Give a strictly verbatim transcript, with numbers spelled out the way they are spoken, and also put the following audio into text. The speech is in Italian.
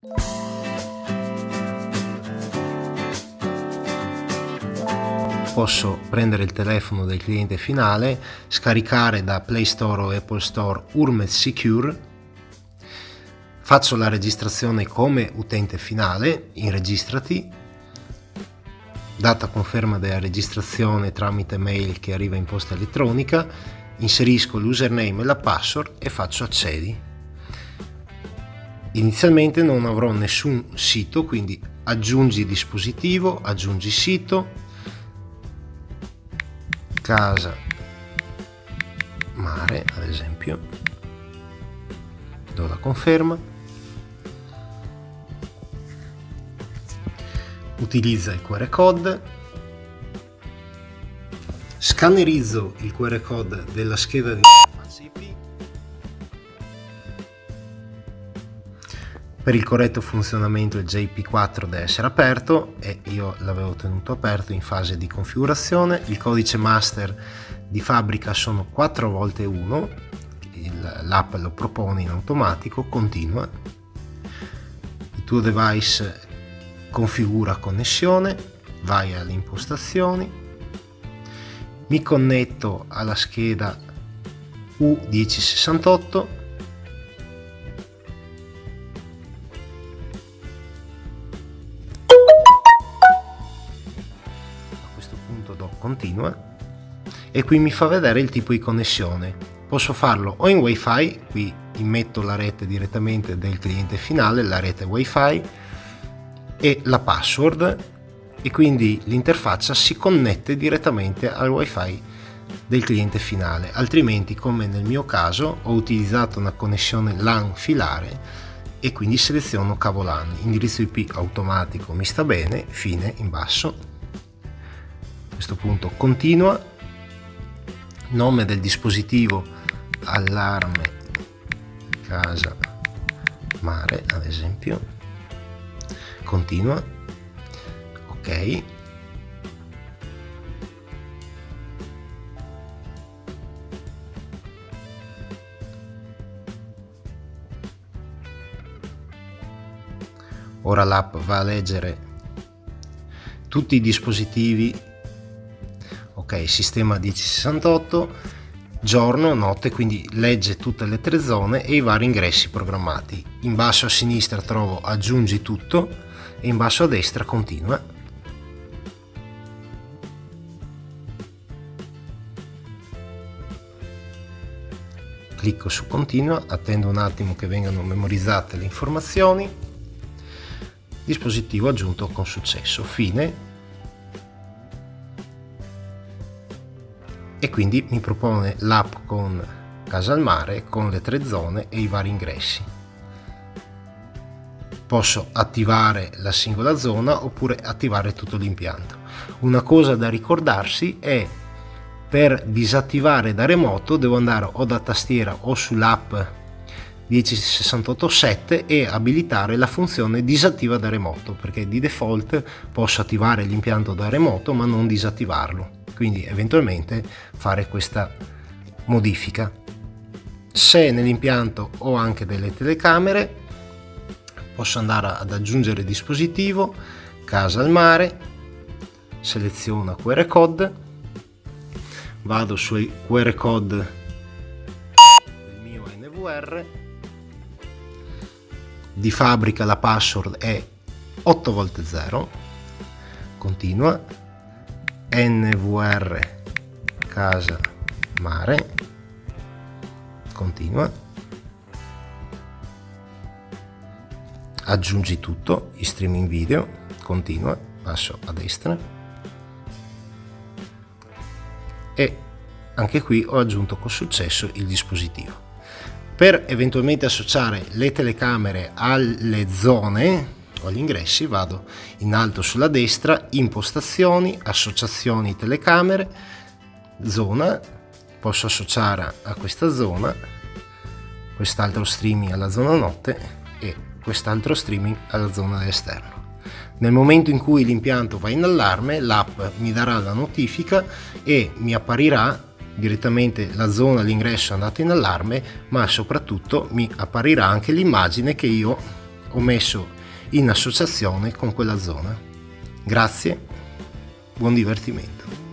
Posso prendere il telefono del cliente finale, scaricare da Play Store o Apple Store Urmet Secure, faccio la registrazione come utente finale in Registrati, data conferma della registrazione tramite mail che arriva in posta elettronica, inserisco l'username e la password e faccio accedi. Inizialmente non avrò nessun sito, quindi aggiungi dispositivo, aggiungi sito, casa mare ad esempio, do la conferma, utilizza il Q R code, scannerizzo il Q R code della scheda di interfaccia I P. Per il corretto funzionamento il J P quattro deve essere aperto e io l'avevo tenuto aperto in fase di configurazione. Il codice master di fabbrica sono quattro volte uno, l'app lo propone in automatico, continua. Il tuo device configura connessione, vai alle impostazioni, mi connetto alla scheda U dieci sessantotto, do continua e qui mi fa vedere il tipo di connessione. Posso farlo o in wifi, qui immetto la rete direttamente del cliente finale, la rete wifi e la password, e quindi l'interfaccia si connette direttamente al wifi del cliente finale. Altrimenti, come nel mio caso, ho utilizzato una connessione LAN filare e quindi seleziono cavo LAN. Indirizzo I P automatico mi sta bene, fine in basso. A questo punto continua, nome del dispositivo allarme casa mare ad esempio, continua, ok, ora l'app va a leggere tutti i dispositivi. Ok, sistema dieci sessantotto, giorno, notte, quindi legge tutte le tre zone e i vari ingressi programmati. In basso a sinistra trovo aggiungi tutto e in basso a destra continua. Clicco su continua, attendo un attimo che vengano memorizzate le informazioni. Dispositivo aggiunto con successo, fine. E quindi mi propone l'app con casa al mare, con le tre zone e i vari ingressi. Posso attivare la singola zona oppure attivare tutto l'impianto. Una cosa da ricordarsi è: per disattivare da remoto devo andare o da tastiera o sull'app dieci sessantotto sette e abilitare la funzione disattiva da remoto, perché di default posso attivare l'impianto da remoto ma non disattivarlo. Quindi eventualmente fare questa modifica. Se nell'impianto ho anche delle telecamere, posso andare ad aggiungere dispositivo, casa al mare, seleziono Q R code, vado sui Q R code del mio N V R, di fabbrica la password è otto volte zero, continua, N V R casa mare, continua, aggiungi tutto, i streaming video, continua, passo a destra e anche qui ho aggiunto con successo il dispositivo. Per eventualmente associare le telecamere alle zone o agli ingressi vado in alto sulla destra, impostazioni, associazioni telecamere, zona, posso associare a questa zona quest'altro streaming alla zona notte e quest'altro streaming alla zona dell'esterno. Nel momento in cui l'impianto va in allarme, l'app mi darà la notifica e mi apparirà direttamente la zona, l'ingresso è andato in allarme, ma soprattutto mi apparirà anche l'immagine che io ho messo in associazione con quella zona. Grazie, buon divertimento.